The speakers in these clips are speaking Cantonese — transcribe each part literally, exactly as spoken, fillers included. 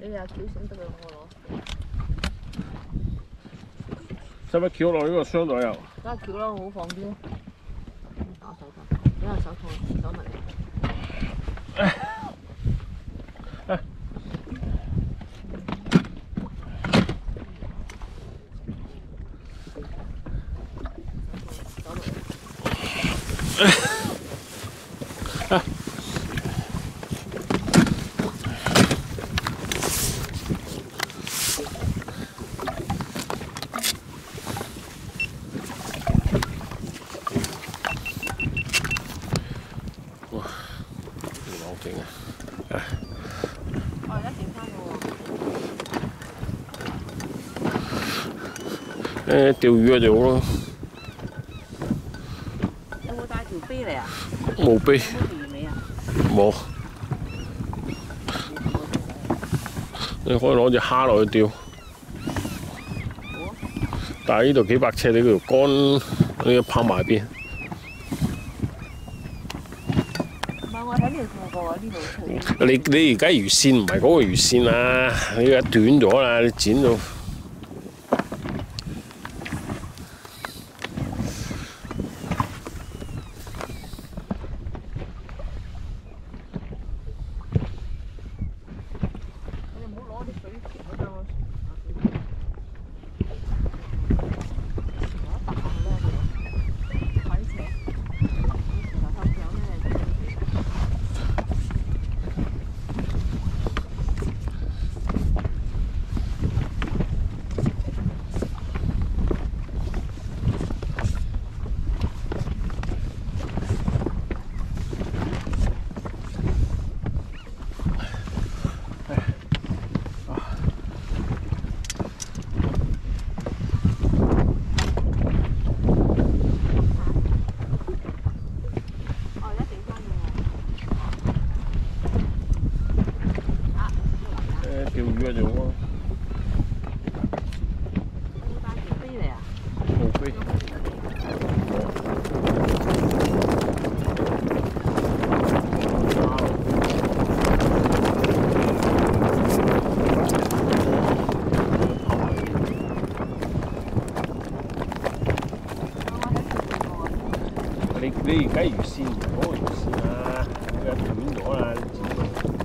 你阿橋先得㗎，我攞。 使唔使翹落呢個箱度又？ 梗係翹啦，好放啲。打手套，俾下手套，手襪。 哎。哎。哎。 誒釣魚就好咯。 有冇帶條飛嚟啊？ 冇飛。 有冇魚尾啊？ 冇。你可以攞隻蝦落去釣。但係呢度幾百尺，你條竿你要拋埋邊。 唔係我喺呢度過啊，呢度你你而家魚線唔係嗰個魚線啊，你而家短咗啦，你剪到。 釣魚就好啊！ 有冇帶條飛嚟啊？ 冇飛。你你而家魚線唔係嗰個魚線啊，佢短咗啦，你剪到。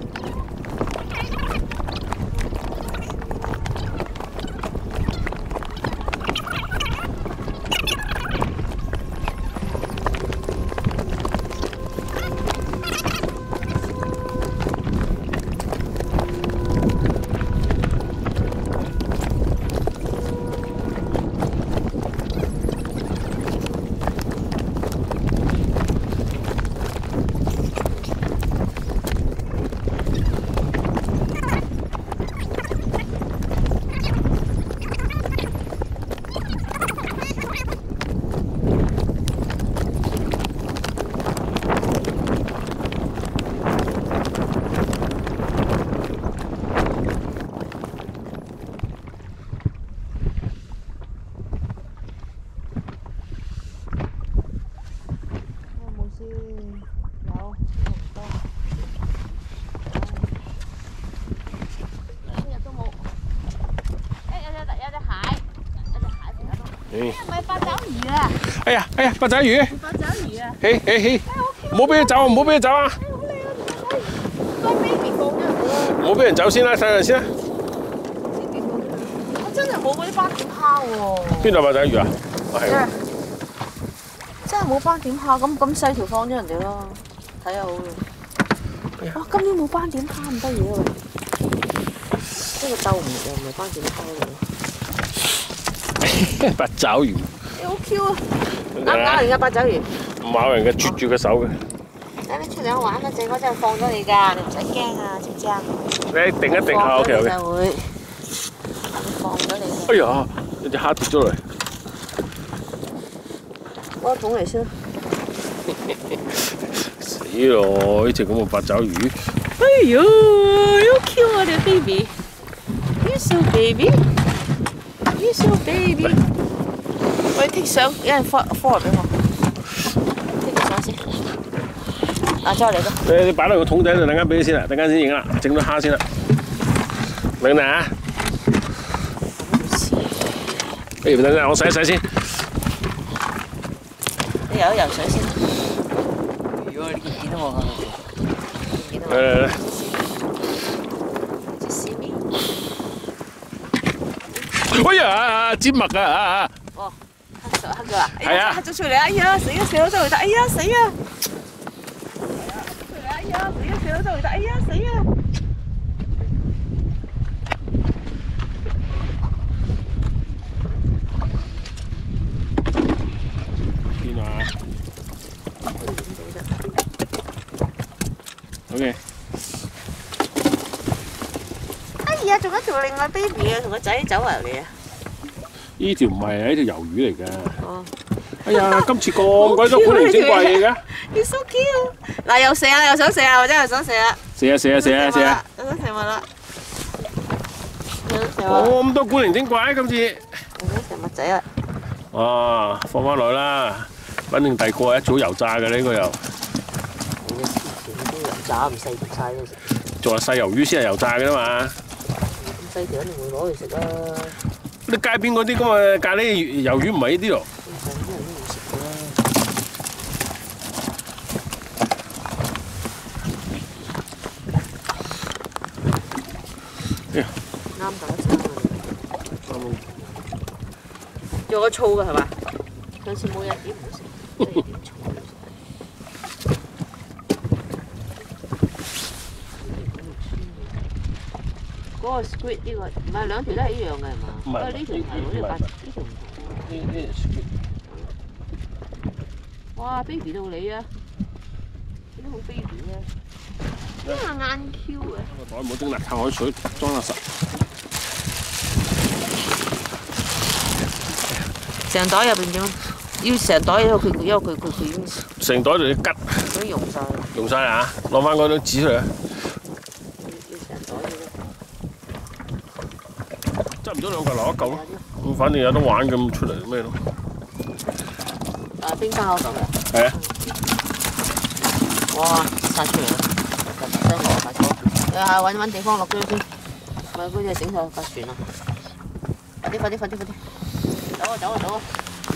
唔係八爪魚啊！ 哎呀哎呀，八爪魚！ 八爪魚啊！ 起起起！唔好俾佢走啊！唔好俾佢走啊！ 好靚啊！個 baby 放咗入去。 唔好俾人走先啦，睇下先啦。 我真係冇嗰啲斑點蝦喎。 邊度八爪魚啊？係。 真係冇斑點蝦，咁咁細條放咗人哋咯，睇下好嘅。哇！今年冇斑點蝦唔得嘢喎，呢個鬥唔又唔係斑點蝦嚟。 八爪魚， 你好 Q 啊！啱唔啱人家八爪魚？ 唔咬人嘅，啜住個手嘅。 等你出嚟玩啊！正嗰陣放咗你㗎，你唔使驚啊，知唔知啊？ 你定一定下 ，OK OK。 就會放咗你。 哎呀，有隻蝦跌咗嚟。 攞桶嚟先。 死咯！呢隻咁嘅八爪魚。 哎呦，好 Q 啊！你 baby，you so baby。You so baby，我要剔相，有人 forward forward 俾我，剔個相先。嗱，再嚟個。 你你擺落個桶仔度，等間俾你先啦，等間先影啦，整到蝦先啦。 等等啊！不如等陣，我洗一洗先。 你游一游水先啦。如果你見唔見到我㗎？見到我。嚟嚟嚟。隻絲面。 哎呀！尖墨啊！ 哦，黑咗黑咗啦！ 係啊， 黑咗出嚟！哎呀，死啊！死咗周圍得！哎呀，死啊！哎呀，死啊！死咗周圍得！哎呀，死啊！ OK。 哎呀，仲有一條另外 baby 啊，同個仔走埋嚟啊！ 呢條唔係，係一條魷魚嚟嘅。 哦。 哎呀，今次咁鬼多古靈精怪嘢嘅。 你 so cute。嗱，又射啊，又想射啊，或者又想射啊。 射啊射啊射啊射啊！ 又想射物啦。 哦，咁多古靈精怪今次。 又想射物仔啊！ 哇，放翻落啦，反正第二個一早油炸嘅呢個又。 炸唔細條晒都食。 仲係細魷魚先係油炸嘅嘛。 咁細條肯定會攞嚟食啦。 啲街邊嗰啲咁嘅咖喱魷魚唔係呢啲咯。 咁細啲人都會食㗎啦。啱夠一餐啊！啱。仲有個醋㗎係嘛？上次冇嘢點唔好食，即係點醋。嗰個 squid 呢個唔係兩條都係一樣嘅係嘛？唔係呢條唔係喎，呢條白呢條唔同。呢呢條 squid。哇 baby 到你啊！點解好 baby 咧？呢個硬 Q 嘅。 個袋唔好整邋遢海水，裝得實。 成袋入邊點？要成袋，因為佢因為佢佢佢已經成袋就要吉。 佢溶晒。 溶晒啊！攞翻嗰張紙出嚟。執唔到兩嚿留一嚿咯，咁反正有得玩咁出嚟咩咯？ 誒冰膠度嘅。 係啊。 哇！曬出嚟啦，突然間落埋咗，你下揾揾地方落咗先，咪嗰隻整上架船啊！快啲快啲快啲快啲，走啊走啊走啊！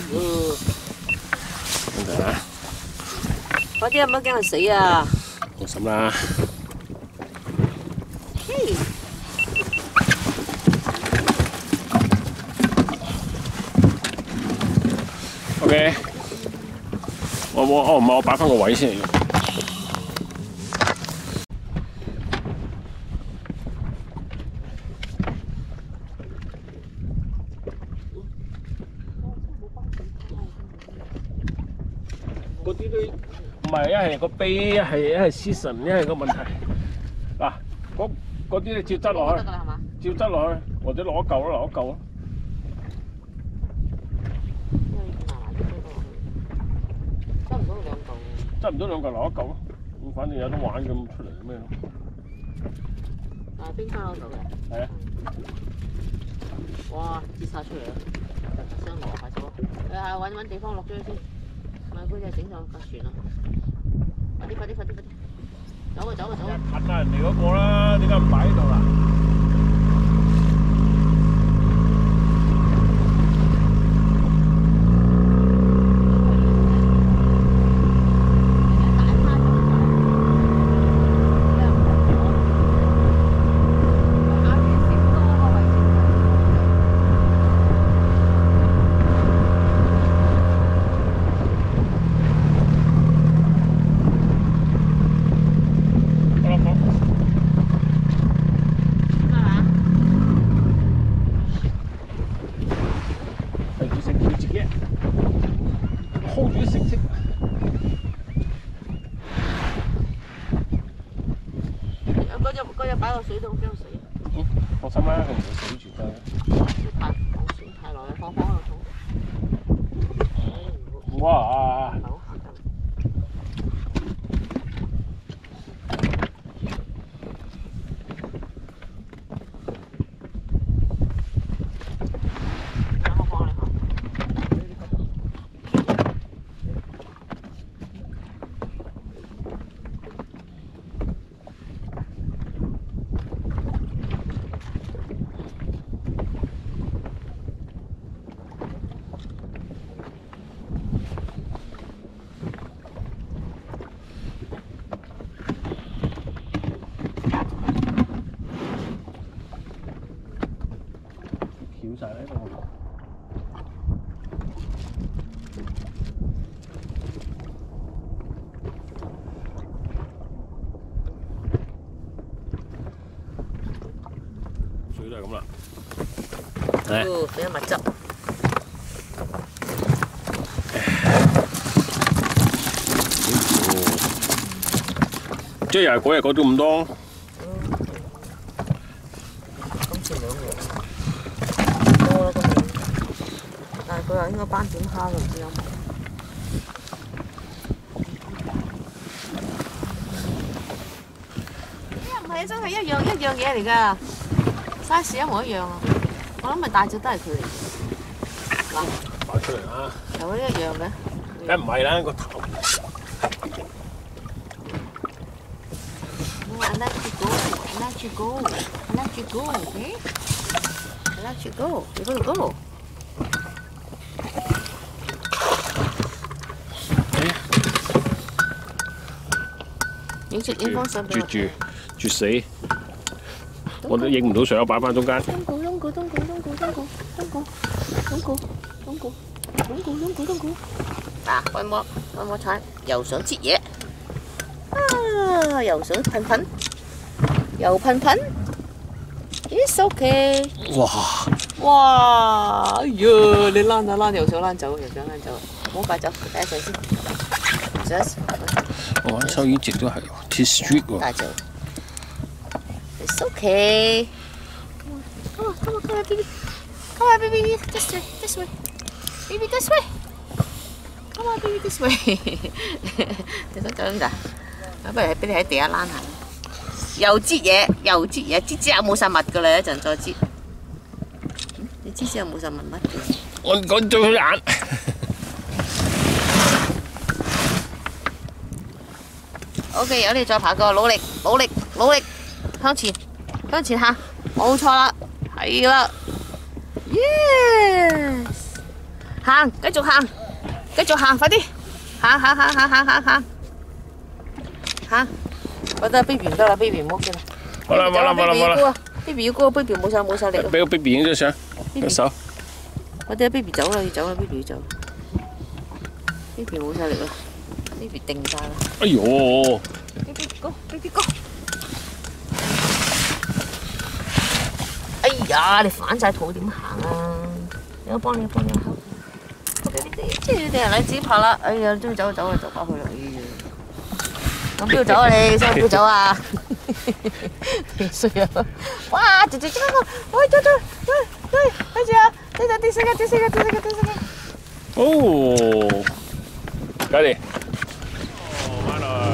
得啊！ 快啲啊！唔好驚佢死啊！ 放心啦。OK， 我我哦唔係我擺翻個位先。嗰啲都唔係，一係個碑，一係一係 season， 一係個問題。嗱，嗰嗰啲你照執落去，照執落去，或者攞一嚿咯，攞一嚿咯。執唔到兩嚿留一嚿咯，咁反正有得玩咁出嚟咩咯？ 啊，冰花嗰度嘅。係啊。哇！跌晒出嚟啦，雙螺下咗。你下揾揾地方落咗先，咪嗰隻整上架船啊！快啲快啲快啲快啲！走啊走啊走啊！近下人哋嗰個啦，點解唔擺喺度啦？hold 住啲成績。嗰隻嗰隻擺落水度驚死。嗯，放心啦，佢唔會死住㗎。太放水太耐啦，放放喺度桶。哇！ 晒喺度。水都係咁啦。 哦，比較密質。 即係又係嗰日嗰度咁多。 今次兩樣多啦，今年。但係佢話應該斑點蝦，唔知有冇。唔係啊，真係一樣一樣嘢嚟㗎 ，size 一模一樣啊！我諗咪大隻都係佢嚟。嗱， 擺出嚟啦。 係咪一樣嘅？ 梗唔係啦，個頭。 I let you go. I let you go. I let you go. Okay? I let you go. You're gonna go. 影出影翻相俾我。 絕住絕死！我都影唔到相，擺翻中間。 冬菇冬菇冬菇冬菇冬菇冬菇冬菇冬菇冬菇冬菇冬菇。嗱，開幕開幕睇，又想接嘢。啊！又想噴噴。又噴噴 ，It's OK。 哇！ 哇！哎呀，你躝下躝，又想躝走，又想躝走，唔好快走，睇一陣先。Just。 我收魚直都係 T-strip 喎。 大走。It's OK。Come on, come on, come on, baby. Come on, baby, this way, this way. Baby, this way. Come on, baby, this way. 你想走邊度？不如俾你喺地下躝下。又擠嘢，又擠嘢，擠之後冇晒物噶啦，一陣再擠。你擠之後冇晒物乜嘅？ 我我做佢眼。 OK， 有你再爬過，努力，努力，努力，向前，向前行，冇錯啦，係啦 ，yes， 行，繼續行，繼續行，快啲，行行行行行行行，行。我得 baby 唔得啦 ，baby 唔 OK 啦。 好啦，好啦，好啦，好啦。 baby 要高 ，baby 冇晒冇晒力。 俾個 baby 影張相，隻手。 我哋 baby 走啦，要走啦 ，baby 要走。baby 冇晒力啦 ，baby 定晒啦。 哎呦 ！baby go baby go。哎呀，你反晒肚點行啊？我幫你幫你後。即係你哋你自己拍啦。哎呀，中意走就走啊，走翻去啦。哎呀。咁邊度走啊你？想邊度走啊？衰啊！哇！直直直個，喂走走，喂喂，睇住啊！呢度第四個，第四個，第四個，第四個。 哦，快啲！哦，翻來。